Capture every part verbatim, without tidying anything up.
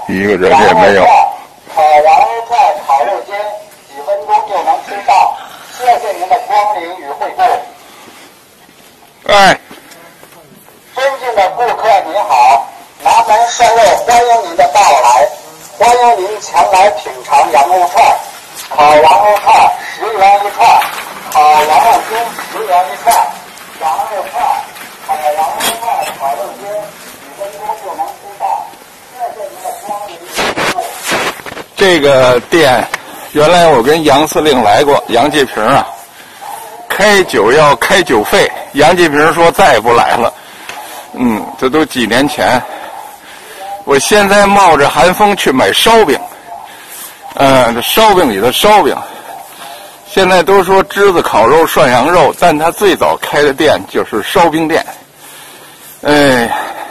一个人也没有。 烤羊肉串、烤肉煎，几分钟就能吃到。谢谢您的光临与惠顾。 哎， 尊敬的顾客您好，南门烧肉欢迎您的到来，欢迎您前来品尝羊肉串。烤羊肉串十元一串，烤羊肉煎十元一串，羊肉串、烤羊肉串、烤肉煎，几分钟就能吃到。谢谢您的光临与惠顾。 这个店原来我跟杨司令来过，杨继平啊，开酒要开酒费，杨继平说再也不来了。嗯，这都几年前。我现在冒着寒风去买烧饼，呃，这烧饼里的烧饼。现在都说栀子烤肉、涮羊肉，但他最早开的店就是烧饼店。哎。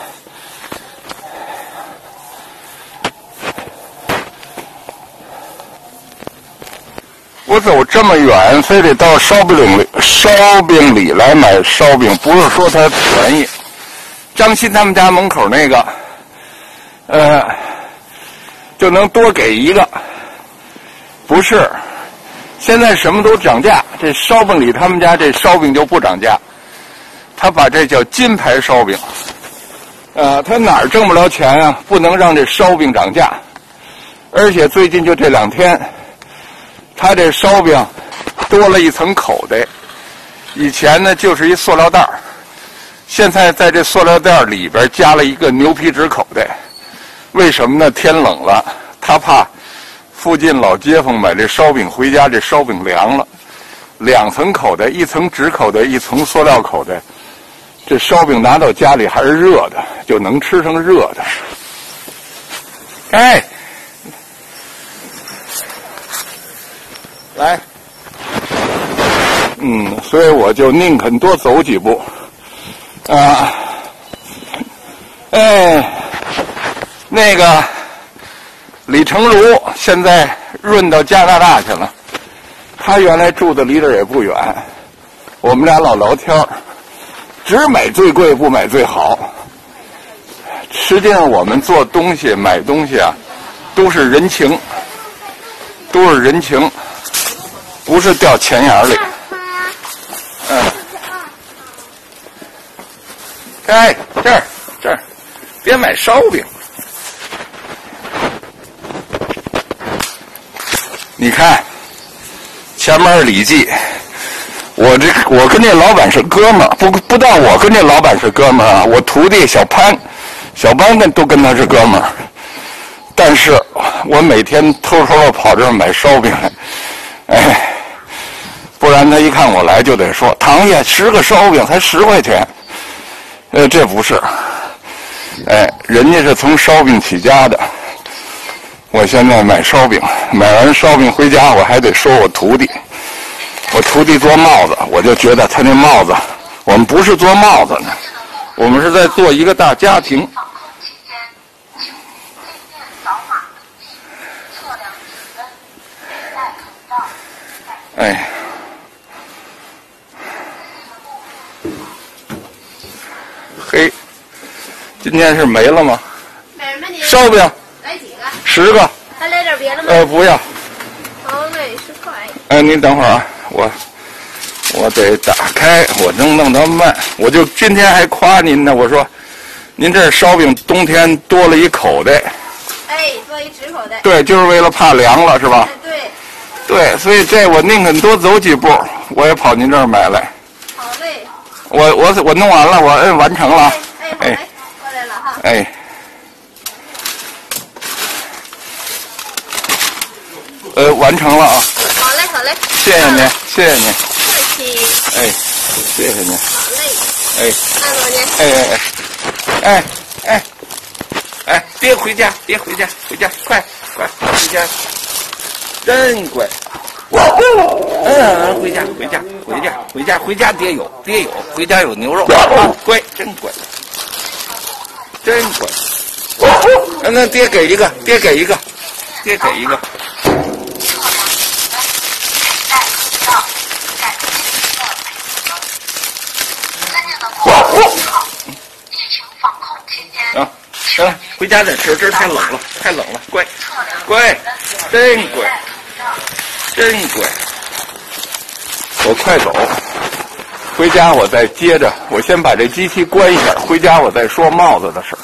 我走这么远，非得到烧饼里烧饼里来买烧饼，不是说它便宜。张鑫他们家门口那个，呃，就能多给一个，不是。现在什么都涨价，这烧饼里他们家这烧饼就不涨价，他把这叫金牌烧饼。呃，他哪儿挣不了钱啊？不能让这烧饼涨价。而且最近就这两天。他这烧饼多了一层口袋，以前呢就是一塑料袋儿，现在在这塑料袋里边加了一个牛皮纸口袋。为什么呢？天冷了，他怕附近老街坊买这烧饼回家，这烧饼凉了。两层口袋，一层纸口袋，一层塑料口袋，这烧饼拿到家里还是热的，就能吃成热的。哎。来，嗯，所以我就宁肯多走几步，啊，哎，那个李成儒现在润到加拿大去了，他原来住的离这儿也不远，我们俩老聊天，只买最贵不买最好。实际上我们做东西买东西啊，都是人情，都是人情。不是掉钱眼里，嗯，哎，这儿这儿，别买烧饼。你看，前面是李记，我这我跟这老板是哥们儿，不不但我跟这老板是哥们儿啊，我徒弟小潘，小潘跟都跟他是哥们儿，但是我每天偷偷的跑这儿买烧饼来，哎。不然他一看我来就得说唐爷十个烧饼才十块钱，呃，这不是，哎，人家是从烧饼起家的。我现在买烧饼，买完烧饼回家我还得说我徒弟，我徒弟做帽子，我就觉得他那帽子，我们不是做帽子呢，我们是在做一个大家庭。哎。嘿，今天是没了吗？ 买什么你？ 烧饼。 来几个？ 十个。 还来点别的吗？ 呃，不要。 好，那也十块。 哎，您等会儿啊，我我得打开，我能弄得慢。我就今天还夸您呢，我说您这烧饼冬天多了一口袋。 哎，多一纸口袋。 对，就是为了怕凉了，是吧？ 哎，对。 对，所以这我宁肯多走几步，我也跑您这儿买来。 好嘞。 我我我弄完了，我摁完成了。 哎，哎，好嘞，过来了哈。 哎。呃，完成了啊。 好嘞，好嘞。 谢谢您，谢谢您。 客气。 哎，谢谢您。 好嘞。 哎。 按多您。 哎哎哎，哎哎哎，爹回家，爹回家，回家，快快回家，真乖。嗯，回家，回家，回家，回家，回家，爹有，爹有，回家有牛肉，啊，乖，真乖，真乖。嗯，那爹给一个，爹给一个，爹给一个。啊， 行了，回家再吃，这儿太冷了，太冷了，乖，乖，真乖，真乖。我快走，回家我再接着，我先把这机器关一下，回家我再说帽子的事儿。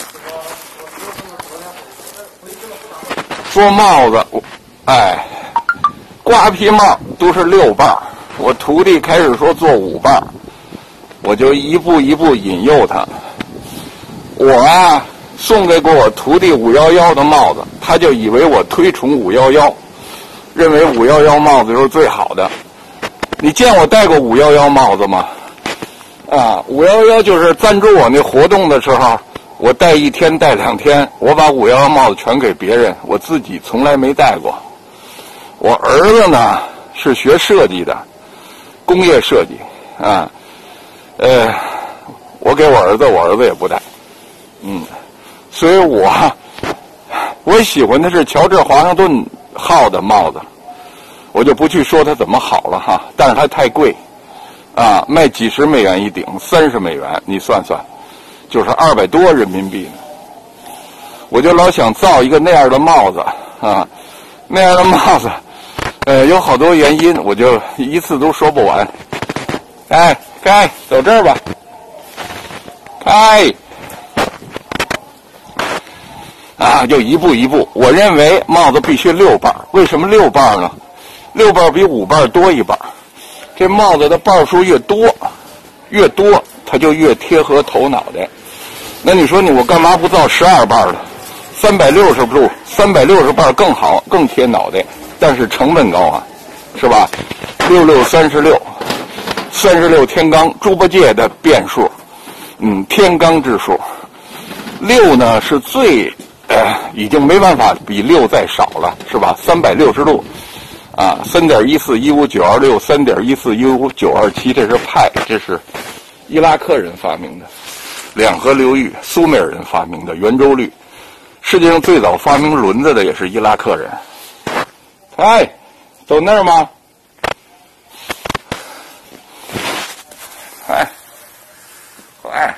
说帽子，我哎，瓜皮帽都是六瓣，我徒弟开始说做五瓣，我就一步一步引诱他。我啊，送给过我徒弟五幺幺的帽子，他就以为我推崇五幺幺，认为五幺幺帽子是最好的。你见我戴过五幺幺帽子吗？啊，五幺幺就是赞助我那活动的时候，我戴一天戴两天，我把五幺幺帽子全给别人，我自己从来没戴过。我儿子呢是学设计的，工业设计啊，呃，我给我儿子，我儿子也不戴。嗯，所以我我喜欢的是乔治华盛顿号的帽子，我就不去说它怎么好了哈，但是它太贵啊，卖几十美元一顶，三十美元，你算算，就是二百多人民币呢。我就老想造一个那样的帽子啊，那样的帽子，呃，有好多原因，我就一次都说不完。哎，开，走这儿吧，开。啊，就一步一步。我认为帽子必须六瓣，为什么六瓣呢？六瓣比五瓣多一瓣。这帽子的瓣数越多，越多它就越贴合头脑袋。那你说你我干嘛不造十二瓣的？三百六十度，三百六十瓣更好，更贴脑袋，但是成本高啊，是吧？六六三十六，三十六天罡，猪八戒的变数，嗯，天罡之数。六呢是最。呃，已经没办法比六再少了，是吧？三百六十度，啊，三点一四一五九二六，三点一四一五九二七，这是派，这是伊拉克人发明的，两河流域苏美尔人发明的圆周率，世界上最早发明轮子的也是伊拉克人。哎，走那儿吗？哎，哎。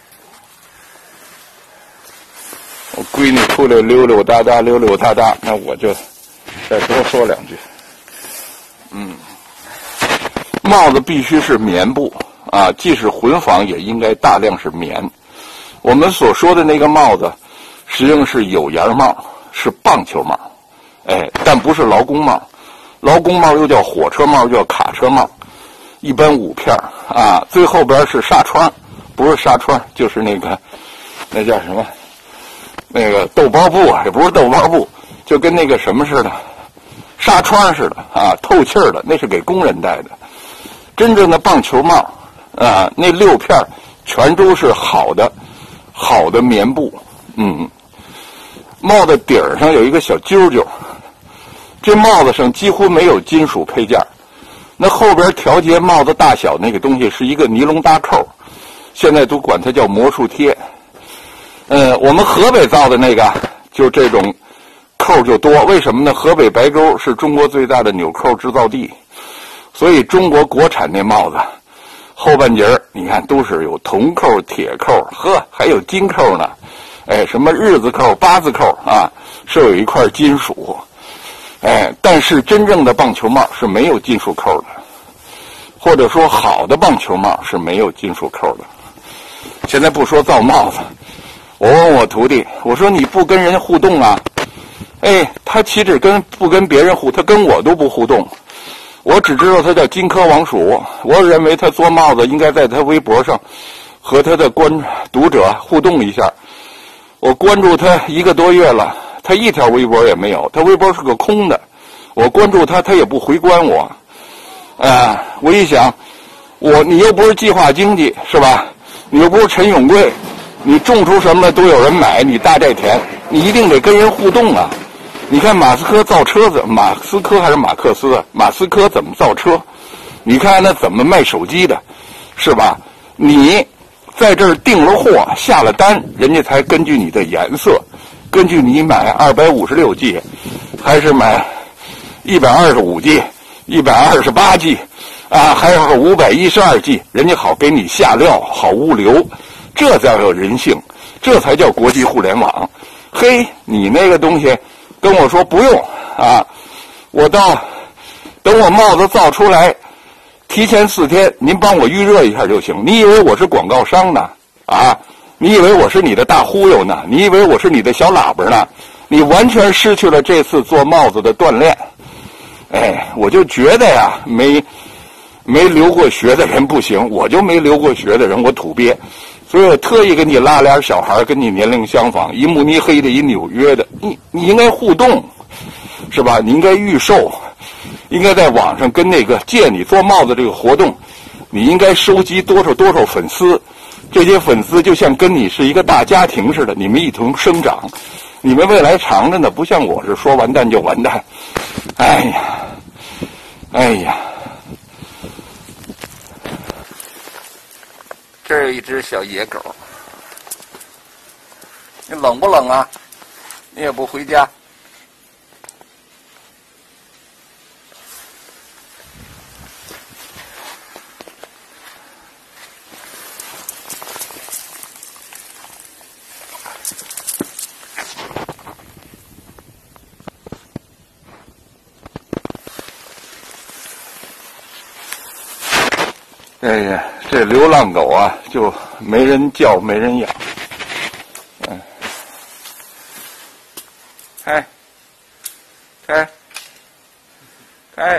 我闺女出来溜溜达达，溜溜达达，那我就再多说两句。嗯，帽子必须是棉布啊，即使混纺也应该大量是棉。我们所说的那个帽子，实际上是有檐帽，是棒球帽，哎，但不是劳工帽。劳工帽又叫火车帽，又叫卡车帽，一般五片啊，最后边是纱窗，不是纱窗，就是那个那叫什么？那个豆包布啊，也不是豆包布，就跟那个什么似的，纱窗似的啊，透气儿的，那是给工人戴的。真正的棒球帽啊，那六片全都是好的，好的棉布。嗯，帽子顶上有一个小揪揪，这帽子上几乎没有金属配件。那后边调节帽子大小那个东西是一个尼龙搭扣，现在都管它叫魔术贴。呃，我们河北造的那个就这种扣就多，为什么呢？河北白沟是中国最大的纽扣制造地，所以中国国产那帽子后半截你看都是有铜扣、铁扣，呵，还有金扣呢。哎，什么日字扣、八字扣啊，是有一块金属。哎，但是真正的棒球帽是没有金属扣的，或者说好的棒球帽是没有金属扣的。现在不说造帽子。我问我徒弟，我说你不跟人互动啊？哎，他岂止跟不跟别人互，他跟我都不互动。我只知道他叫金科王鼠，我认为他做帽子应该在他微博上和他的观读者互动一下。我关注他一个多月了，他一条微博也没有，他微博是个空的。我关注他，他也不回关我。啊，我一想，我你又不是计划经济是吧？你又不是陈永贵。你种出什么了都有人买，你大寨田，你一定得跟人互动啊！你看马斯克造车子，马斯克还是马克思啊？马斯克怎么造车？你看他怎么卖手机的，是吧？你在这儿订了货，下了单，人家才根据你的颜色，根据你买二百五十六 G， 还是买一百二十五 G、一百二十八 G， 啊，还有五百一十二 G， 人家好给你下料，好物流。这叫有人性， 这才叫国际互联网。嘿，你那个东西跟我说不用啊，我到等我帽子造出来，提前四天您帮我预热一下就行。你以为我是广告商呢？啊，你以为我是你的大忽悠呢？你以为我是你的小喇叭呢？你完全失去了这次做帽子的锻炼。哎，我就觉得呀，没没留过学的人不行，我就没留过学的人，我土鳖，所以我特意给你拉俩小孩，跟你年龄相仿，一慕尼黑的，一纽约的，你你应该互动，是吧？你应该预售，应该在网上跟那个借你做帽子这个活动，你应该收集多少多少粉丝，这些粉丝就像跟你是一个大家庭似的，你们一同生长，你们未来长着呢，不像我是说完蛋就完蛋。哎呀，哎呀，这儿有一只小野狗，你冷不冷啊？你也不回家。哎呀，这流浪狗啊，就没人叫，没人养。嗯，开，开，开。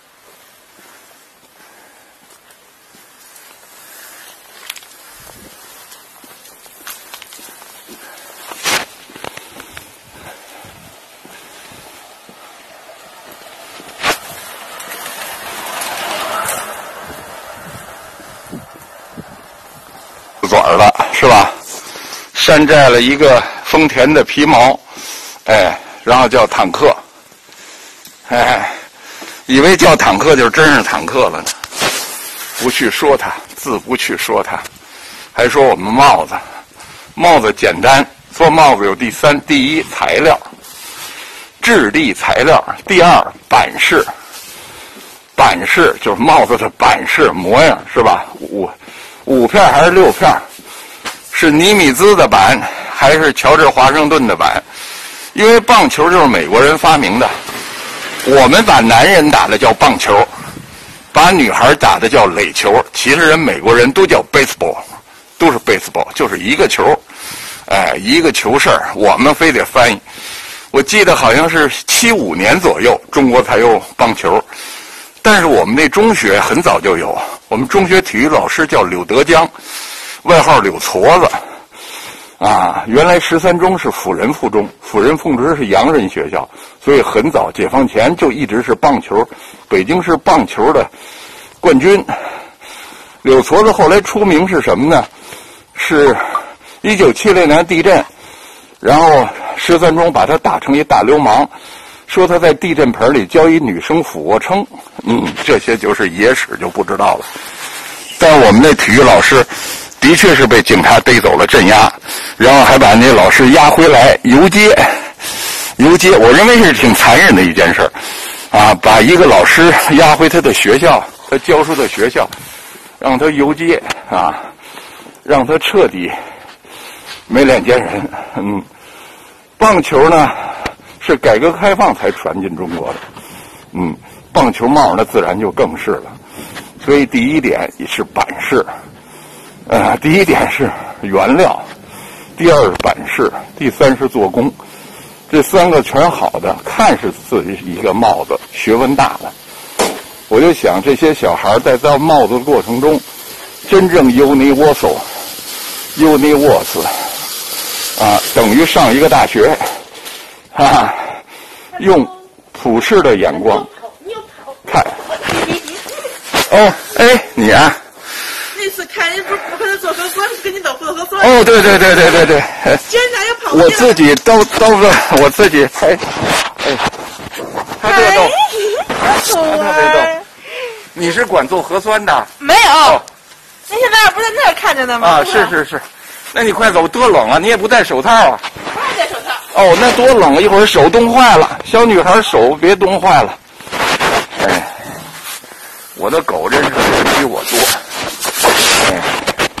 嘴儿了是吧？山寨了一个丰田的皮毛，哎，然后叫坦克，哎，以为叫坦克就真是坦克了呢。不去说它，自不去说它，还说我们帽子，帽子简单，做帽子有第三：第一材料，质地材料；第二版式，版式就是帽子的版式模样是吧？五五片还是六片？是尼米兹的版还是乔治华盛顿的版？因为棒球就是美国人发明的，我们把男人打的叫棒球，把女孩打的叫垒球。其实人美国人都叫 baseball， 都是 baseball， 就是一个球，哎，一个球事儿，我们非得翻译。我记得好像是七五年左右，中国才有棒球。但是我们那中学很早就有，我们中学体育老师叫柳德江，外号柳矬子，啊，原来十三中是辅仁附中，辅仁附中是洋人学校，所以很早解放前就一直是棒球，北京市棒球的冠军。柳矬子后来出名是什么呢？是一九七零年地震，然后十三中把他打成一大流氓。说他在地震盆里教一女生俯卧撑，嗯，这些就是野史就不知道了。但我们那体育老师的确是被警察逮走了镇压，然后还把那老师押回来游街，游街，我认为是挺残忍的一件事啊，把一个老师押回他的学校，他教书的学校，让他游街啊，让他彻底没脸见人。嗯，棒球呢？是改革开放才传进中国的，嗯，棒球帽那自然就更是了。所以第一点是版式，呃，第一点是原料，第二是版式，第三是做工，这三个全好的，看似自己一个帽子，学问大了。我就想这些小孩在造帽子的过程中，真正优尼沃索，优尼沃斯，啊，等于上一个大学。啊，用普世的眼光看。哦，哎，你啊？ 那次看人不是不和他做核酸，跟你老婆做核酸。 哦，对对对对对对。 竟然又跑。 我自己都都是我自己才，哎，他特逗，他特别逗。你是管做核酸的？ 没有。哦、那现在不是在那儿看着呢吗？ 啊，是是是。那你快走，多冷啊！你也不戴手套啊？ 不爱戴手套。 哦，那多冷啊！一会儿手冻坏了，小女孩手别冻坏了。哎，我的狗真是人比我多。哎，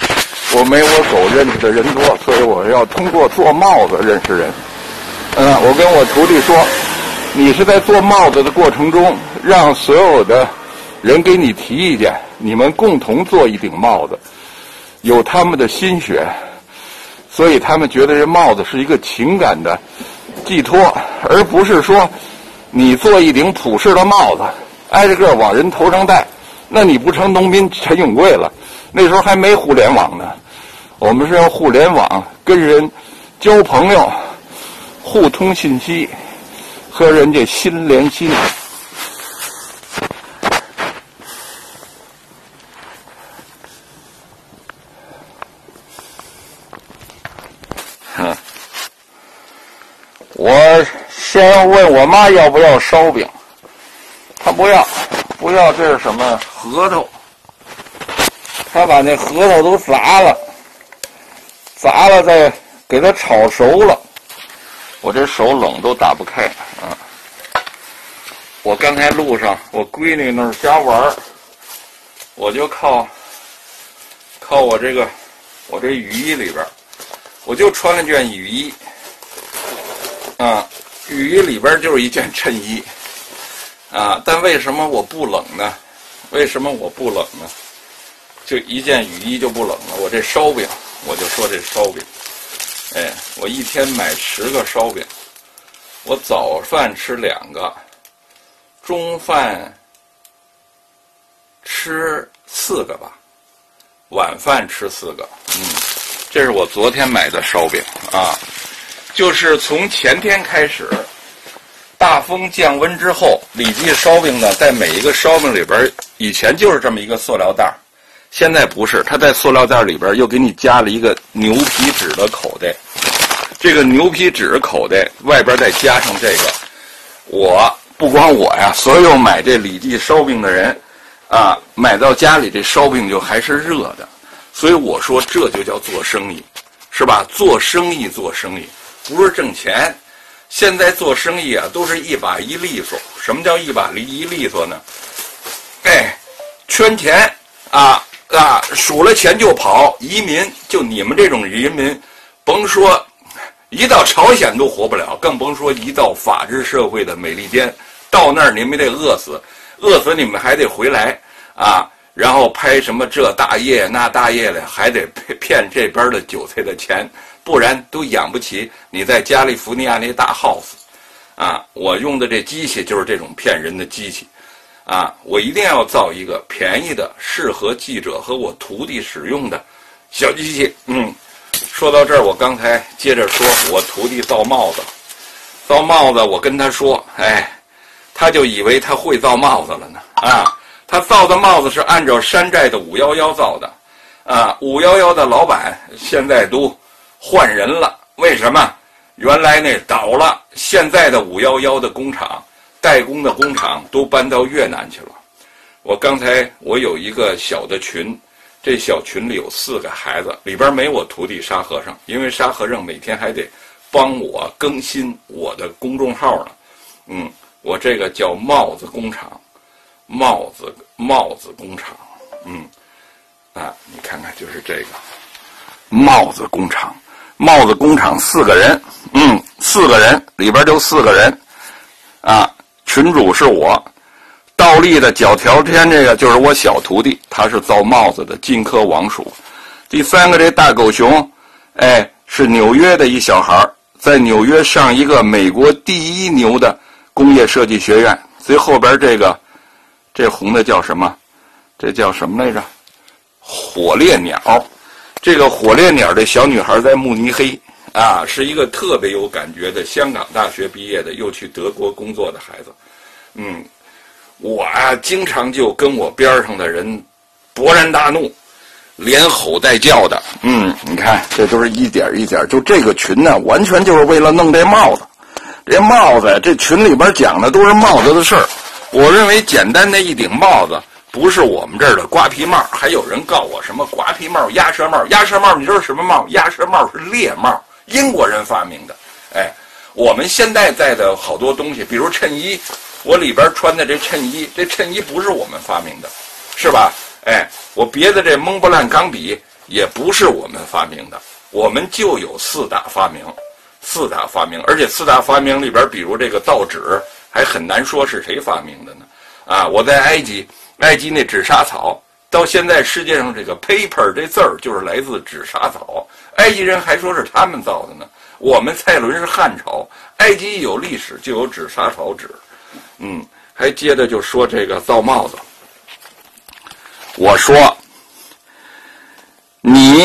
我没我狗认识的人多，所以我要通过做帽子认识人。嗯，我跟我徒弟说，你是在做帽子的过程中，让所有的人给你提意见，你们共同做一顶帽子，有他们的心血，所以他们觉得这帽子是一个情感的寄托，而不是说你做一顶普世的帽子，挨着个往人头上戴，那你不成农民陈永贵了？那时候还没互联网呢，我们是要互联网跟人交朋友，互通信息，和人家心连心。嗯，我先问我妈要不要烧饼，她不要，不要，这是什么核桃？她把那核桃都砸了，砸了再给它炒熟了。我这手冷都打不开啊！我刚才路上，我闺女那儿瞎玩，我就靠靠我这个我这雨衣里边，我就穿了件雨衣啊，雨衣里边就是一件衬衣啊。但为什么我不冷呢？为什么我不冷呢？就一件雨衣就不冷了。我这烧饼，我就说这烧饼。哎，我一天买十个烧饼，我早饭吃两个，中饭吃四个吧，晚饭吃四个。嗯，这是我昨天买的烧饼啊，就是从前天开始，大风降温之后，李记烧饼呢，在每一个烧饼里边，以前就是这么一个塑料袋。现在不是，它在塑料袋里边又给你加了一个牛皮纸的口袋，这个牛皮纸口袋外边再加上这个，我不光我呀，所有买这李记烧饼的人啊，买到家里这烧饼就还是热的，所以我说这就叫做生意，是吧？做生意做生意不是挣钱，现在做生意啊都是一把一利索。什么叫一把一利索呢？哎，圈钱啊。啊，数了钱就跑，移民就你们这种移民，甭说一到朝鲜都活不了，更甭说一到法治社会的美利坚，到那儿你们得饿死，饿死你们还得回来啊，然后拍什么这大业那大业的，还得骗这边的韭菜的钱，不然都养不起你在加利福尼亚那大 house 啊。我用的这机器就是这种骗人的机器。啊，我一定要造一个便宜的、适合记者和我徒弟使用的小机器。嗯，说到这儿，我刚才接着说，我徒弟造帽子，造帽子，我跟他说，哎，他就以为他会造帽子了呢。啊，他造的帽子是按照山寨的五一一造的，啊，五一一的老板现在都换人了，为什么？原来那倒了，现在的五一一的工厂。代工的工厂都搬到越南去了。我刚才我有一个小的群，这小群里有四个孩子，里边没我徒弟沙和尚，因为沙和尚每天还得帮我更新我的公众号呢。嗯，我这个叫帽子工厂，帽子帽子工厂。嗯，啊，你看看就是这个帽子工厂，帽子工厂四个人，嗯，四个人里边就四个人，啊。群主是我，倒立的脚条天这个就是我小徒弟，他是造帽子的金科王属。第三个这大狗熊，哎，是纽约的一小孩，在纽约上一个美国第一牛的工业设计学院。最后边这个，这红的叫什么？这叫什么来着？火烈鸟。这个火烈鸟这小女孩在慕尼黑。啊，是一个特别有感觉的香港大学毕业的，又去德国工作的孩子。嗯，我啊，经常就跟我边上的人勃然大怒，连吼带叫的。嗯，你看，这都是一点一点，就这个群呢，完全就是为了弄这帽子。这帽子，这群里边讲的都是帽子的事儿。我认为简单的一顶帽子，不是我们这儿的瓜皮帽。还有人告我什么瓜皮帽、鸭舌帽？鸭舌帽，你知道什么帽？鸭舌帽是猎帽。英国人发明的。哎，我们现在在的好多东西，比如衬衣，我里边穿的这衬衣，这衬衣不是我们发明的，是吧？哎，我别的这蒙布兰钢笔也不是我们发明的，我们就有四大发明，四大发明，而且四大发明里边，比如这个造纸，还很难说是谁发明的呢？啊，我在埃及，埃及那纸莎草，到现在世界上这个 paper 这字儿就是来自纸莎草，埃及人还说是他们造的呢。我们蔡伦是汉朝，埃及有历史就有纸莎草纸。嗯，还接着就说这个造帽子，我说你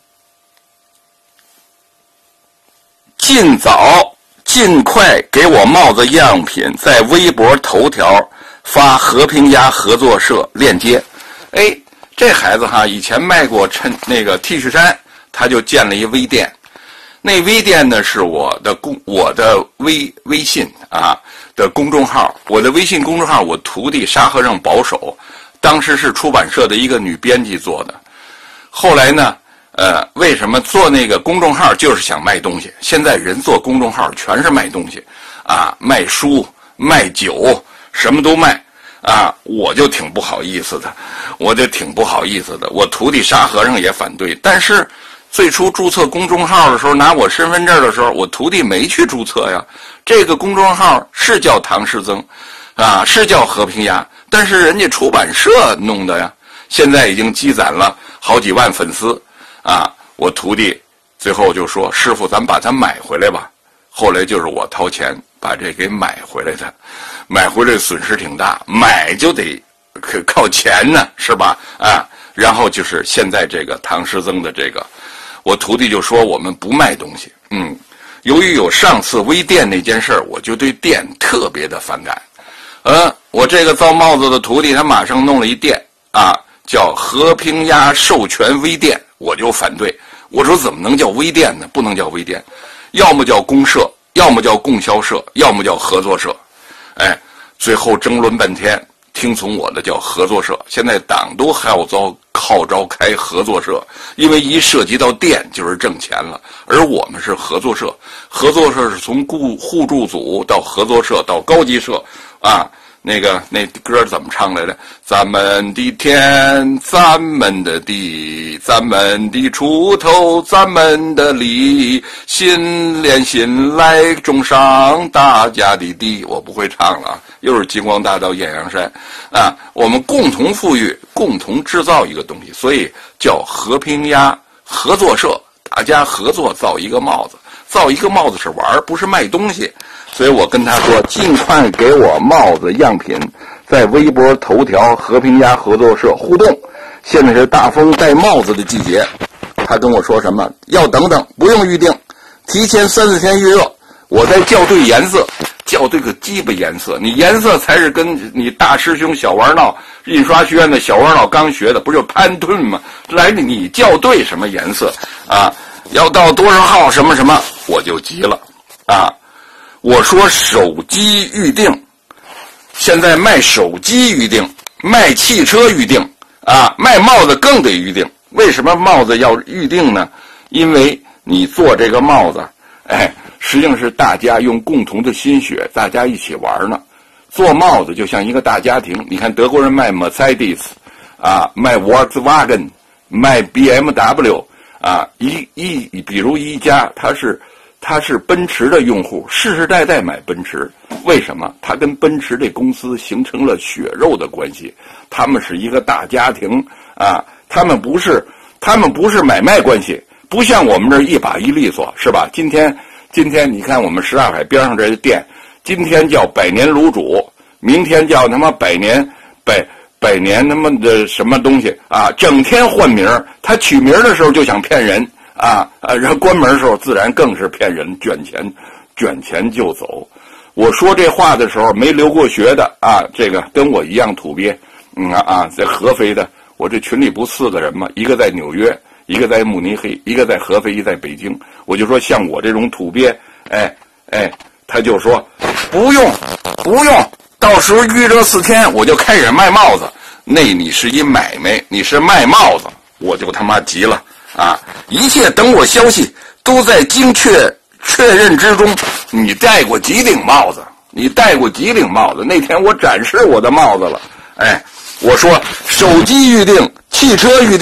尽早尽快给我帽子样品在微博头条发和平鸭合作社链接。哎，这孩子哈，以前卖过衬那个 T 恤衫，他就建了一微店。那微店呢是我的公我的微微信啊的公众号，我的微信公众号我徒弟沙和尚保守，当时是出版社的一个女编辑做的。后来呢，呃，为什么做那个公众号就是想卖东西？现在人做公众号全是卖东西，啊，卖书、卖酒，什么都卖，啊，我就挺不好意思的，我就挺不好意思的。我徒弟沙和尚也反对，但是。最初注册公众号的时候，拿我身份证的时候，我徒弟没去注册呀。这个公众号是叫唐诗曾，啊，是叫和平鸭，但是人家出版社弄的呀。现在已经积攒了好几万粉丝，啊，我徒弟最后就说：“师傅，咱把它买回来吧。”后来就是我掏钱把这给买回来的，买回来损失挺大，买就得可靠钱呢，是吧？啊，然后就是现在这个唐诗曾的这个。我徒弟就说我们不卖东西，嗯，由于有上次微店那件事儿，我就对店特别的反感。呃，我这个造帽子的徒弟他马上弄了一店啊，叫和平鸭授权微店，我就反对。我说怎么能叫微店呢？不能叫微店，要么叫公社，要么叫供销社，要么叫合作社。哎，最后争论半天，听从我的叫合作社。现在党都号召号召开合作社，因为一涉及到店就是挣钱了。而我们是合作社，合作社是从互互助组到合作社到高级社啊。那个那歌怎么唱来着？咱们的天，咱们的地，咱们的锄头，咱们的力，心连心来种上大家的地。我不会唱了啊，又是金光大道艳阳山啊！我们共同富裕，共同制造一个东西，所以叫和平鸭合作社，大家合作造一个帽子，造一个帽子是玩，不是卖东西。所以我跟他说，尽快给我帽子样品，在微博头条和平鸭合作社互动。现在是大风戴帽子的季节，他跟我说什么？要等等，不用预定，提前三四天预热，我再校对颜色，校对个鸡巴颜色，你颜色才是跟你大师兄小玩闹印刷学院的小玩闹刚学的，不就潘顿吗？来，你校对什么颜色啊？要到多少号什么什么，我就急了啊！我说手机预定，现在卖手机预定，卖汽车预定啊，卖帽子更得预定。为什么帽子要预定呢？因为你做这个帽子，哎，实际上是大家用共同的心血，大家一起玩呢。做帽子就像一个大家庭，你看德国人卖 Mercedes 啊，卖 Volkswagen， 卖 B M W 啊，一一比如一家，他是。他是奔驰的用户，世世代代买奔驰。为什么？他跟奔驰这公司形成了血肉的关系，他们是一个大家庭啊。他们不是，他们不是买卖关系，不像我们这一把一利索，是吧？今天，今天你看我们什刹海边上这个店，今天叫百年卤煮，明天叫他妈百年百百年他妈的什么东西啊？整天换名儿，他取名的时候就想骗人。啊啊！然后关门的时候，自然更是骗人，卷钱，卷钱就走。我说这话的时候，没留过学的啊，这个跟我一样土鳖，嗯啊啊，在合肥的，我这群里不四个人吗？一个在纽约，一个在慕尼黑，一个在合肥，一个在北京。我就说像我这种土鳖，哎哎，他就说不用不用，到时候预热四天，我就开始卖帽子。那你是一买卖，你是卖帽子，我就他妈急了。啊！一切等我消息，都在精确确认之中。你戴过几顶帽子？你戴过几顶帽子？那天我展示我的帽子了。哎，我说手机预定、汽车预定、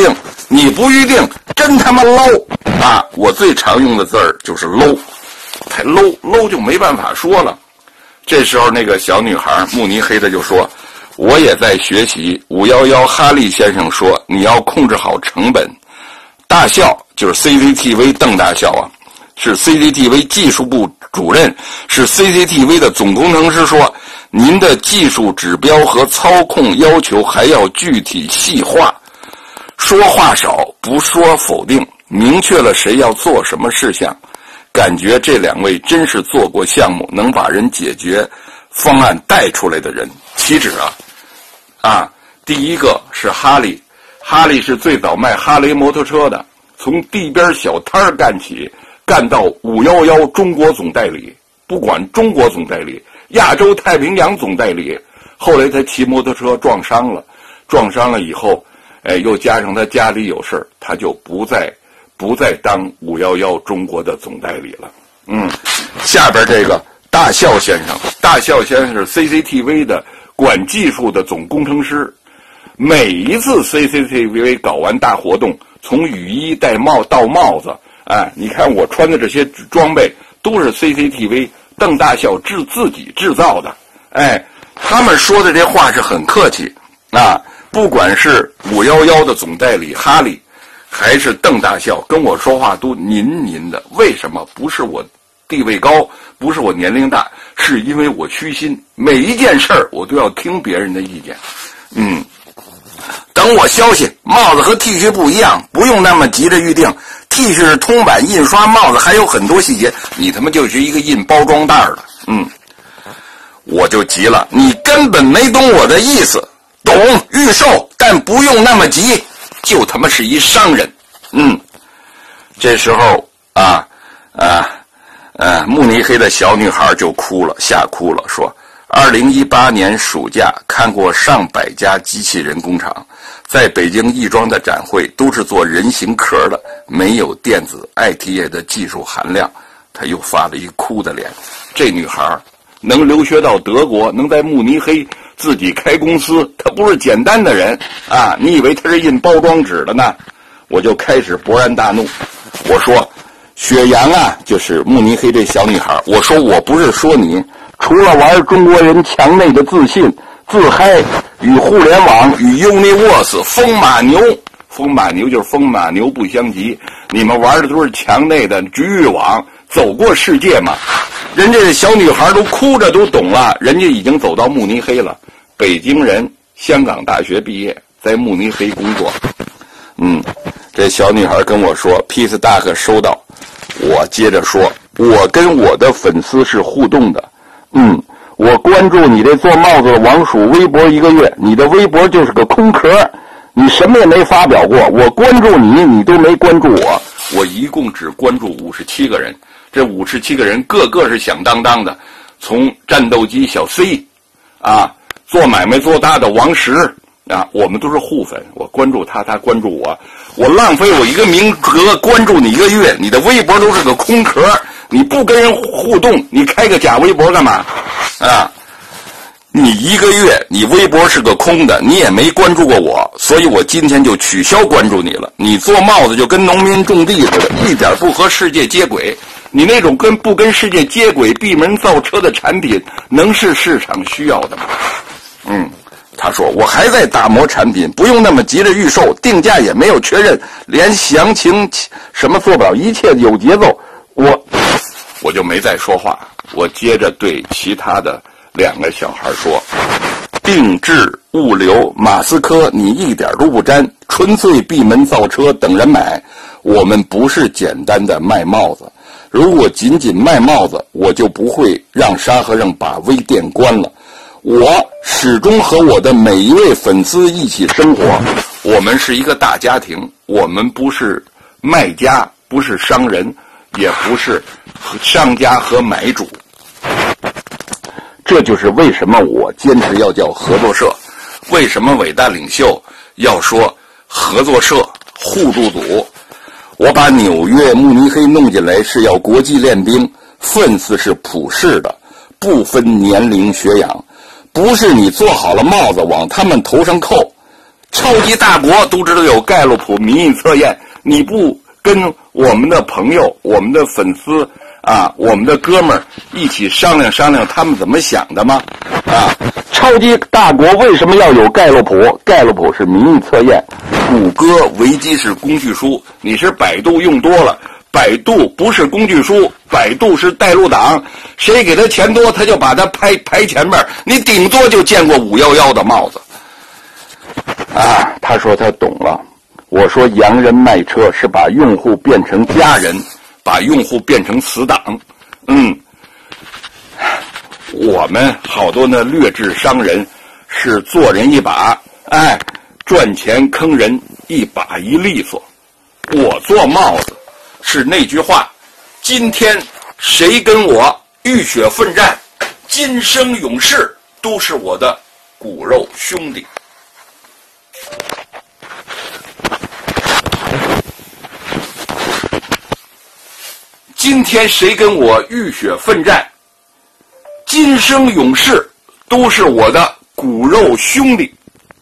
你不预定，真他妈 low 啊！我最常用的字儿就是 low， 太 low low 就没办法说了。这时候那个小女孩慕尼黑的就说：“我也在学习。”五一一哈利先生说：“你要控制好成本。”大校就是 C C T V 邓大校啊，是 C C T V 技术部主任，是 C C T V 的总工程师说：“您的技术指标和操控要求还要具体细化。”说话少，不说否定，明确了谁要做什么事项。感觉这两位真是做过项目，能把人解决方案带出来的人。岂止啊！啊，第一个是哈利，哈利是最早卖哈雷摩托车的，从地边小摊儿干起，干到五一一中国总代理，不管中国总代理、亚洲太平洋总代理。后来他骑摩托车撞伤了，撞伤了以后，哎，又加上他家里有事儿，他就不再不再当五一一中国的总代理了。嗯，下边这个大校先生，大校先生是 C C T V 的管技术的总工程师。每一次 C C T V 搞完大活动，从雨衣戴帽到帽子，哎，你看我穿的这些装备都是 C C T V 邓大校制自己制造的。哎，他们说的这话是很客气啊。不管是五一一的总代理哈利，还是邓大校，跟我说话都您您的。为什么？不是我地位高，不是我年龄大，是因为我虚心，每一件事儿我都要听别人的意见。嗯，等我消息，帽子和 T 恤不一样，不用那么急着预定。T 恤是通版印刷，帽子还有很多细节，你他妈就是一个印包装袋的。嗯，我就急了，你根本没懂我的意思。懂预售，但不用那么急，就他妈是一商人。嗯，这时候啊啊呃，慕尼黑的小女孩就哭了，吓哭了，说：二零一八年暑假看过上百家机器人工厂，在北京亦庄的展会都是做人形壳的，没有电子 I T 业的技术含量。她又发了一哭的脸。这女孩能留学到德国，能在慕尼黑自己开公司，他不是简单的人啊！你以为他是印包装纸的呢？我就开始勃然大怒，我说：雪阳啊，就是慕尼黑这小女孩，我说我不是说你，除了玩中国人墙内的自信、自嗨与互联网与 Universe 风马牛，风马牛就是风马牛不相及，你们玩的都是墙内的局域网，走过世界嘛。人家小女孩都哭着都懂了，人家已经走到慕尼黑了。北京人，香港大学毕业，在慕尼黑工作。嗯，这小女孩跟我说 ，Peace Duck 收到。我接着说，我跟我的粉丝是互动的。嗯，我关注你这做帽子的王鼠微博一个月，你的微博就是个空壳，你什么也没发表过。我关注你，你都没关注我。我一共只关注五十七个人。这五十七个人个个是响当当的，从战斗机小 C 啊，做买卖做大的王石啊，我们都是互粉，我关注他，他关注我，我浪费我一个名额关注你一个月，你的微博都是个空壳，你不跟人互动，你开个假微博干嘛啊？你一个月你微博是个空的，你也没关注过我，所以我今天就取消关注你了。你做帽子就跟农民种地似的，一点不和世界接轨。你那种跟不跟世界接轨、闭门造车的产品，能是市场需要的吗？嗯，他说我还在打磨产品，不用那么急着预售，定价也没有确认，连详情什么做不了，一切有节奏。我我就没再说话，我接着对其他的两个小孩说：定制、物流、马斯克，你一点都不沾，纯粹闭门造车等人买。我们不是简单的卖帽子。如果仅仅卖帽子，我就不会让沙和尚把微店关了。我始终和我的每一位粉丝一起生活，我们是一个大家庭，我们不是卖家，不是商人，也不是商家和买主。这就是为什么我坚持要叫合作社，为什么伟大领袖要说合作社、互助组。我把纽约、慕尼黑弄进来是要国际练兵，份子是普世的，不分年龄学养，不是你做好了帽子往他们头上扣， 超级大国都知道有盖洛普民意测验，你不跟我们的朋友、我们的粉丝啊、我们的哥们儿一起商量商量，他们怎么想的吗？啊，超级大国为什么要有盖洛普？盖洛普是民意测验，谷歌、维基是工具书，你是百度用多了。百度不是工具书，百度是带路党，谁给他钱多，他就把他排排前面，你顶多就见过五一一的帽子。啊，他说他懂了。我说洋人卖车是把用户变成家人，把用户变成死党。嗯，我们好多的劣质商人是做人一把，哎，赚钱坑人一把一利索。我做帽子是那句话，今天谁跟我浴血奋战，今生永世都是我的骨肉兄弟。今天谁跟我浴血奋战，今生永世都是我的骨肉兄弟。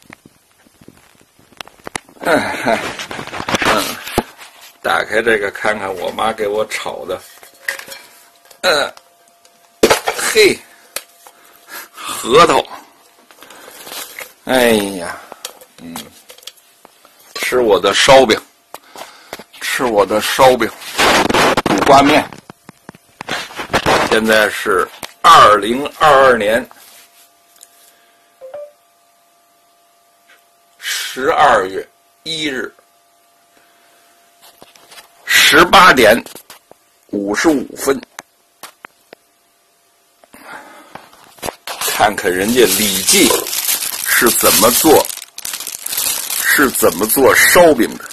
哎，嗯，打开这个看看我妈给我炒的，呃，嘿，核桃，哎呀，嗯，吃我的烧饼，吃我的烧饼。苦瓜面，现在是二零二二年十二月一日十八点五十五分，看看人家《礼记》是怎么做，是怎么做烧饼的。